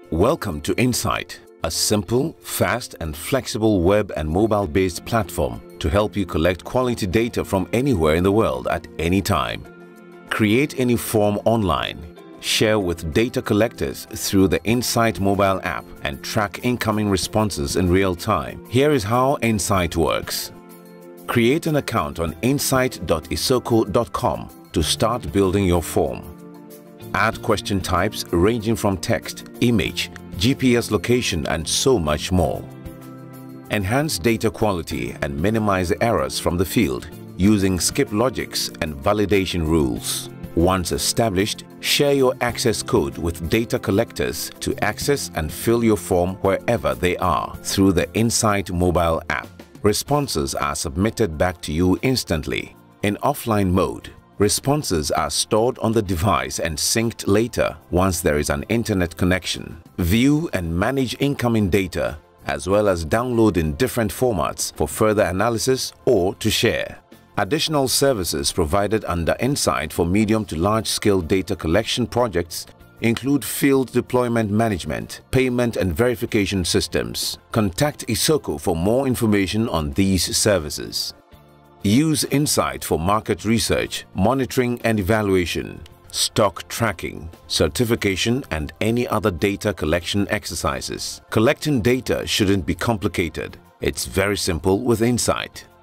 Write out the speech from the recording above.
Welcome to Insight, a simple, fast and flexible web and mobile-based platform to help you collect quality data from anywhere in the world at any time. Create any form online, share with data collectors through the Insight mobile app and track incoming responses in real time. Here is how Insight works. Create an account on insight.isoko.com to start building your form. Add question types ranging from text, image, GPS location and so much more. Enhance data quality and minimize errors from the field using skip logics and validation rules. Once established, share your access code with data collectors to access and fill your form wherever they are through the Insight mobile app. Responses are submitted back to you instantly. In offline mode, responses are stored on the device and synced later once there is an internet connection. View and manage incoming data, as well as download in different formats for further analysis or to share. Additional services provided under Insight for medium to large-scale data collection projects include field deployment management, payment and verification systems. Contact Isoko for more information on these services. Use Insight for market research, monitoring and evaluation, stock tracking, certification and any other data collection exercises. Collecting data shouldn't be complicated. It's very simple with Insight.